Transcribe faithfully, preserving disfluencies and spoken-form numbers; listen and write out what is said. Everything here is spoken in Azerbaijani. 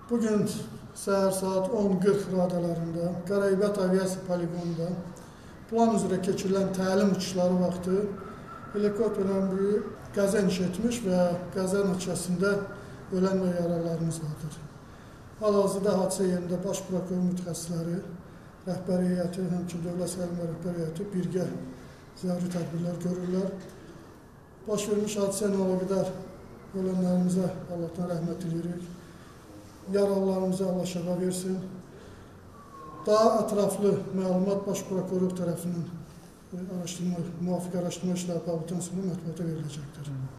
Bugün səhər saat on qırx radələrində Qaraibət Aviasiya Poligonunda plan üzrə keçirilən təlim uçuşları vaxtı helikopterdən bir qəza iş etmiş və qəza nəticəsində ölən və yaralarımız vardır. Hal-hazırda hadisə yerində Baş Prokuror mütəxəssisləri, rəhbər heyəti, həmçinin Dövlət Səhiyyə rəhbər heyəti birgə zəruri tədbirlər görürlər. Baş vermiş hadisə ilə əlaqədar ölənlərimizə Allahdan rəhmət edirik. Yaralılarımıza Allah şəfa versin. Daha ətraflı məlumat Baş Prokuror tərəfindən araşdırma, müvafiq araşdırma işləri aparıldıqdan sonra mətbuata veriləcəkdir.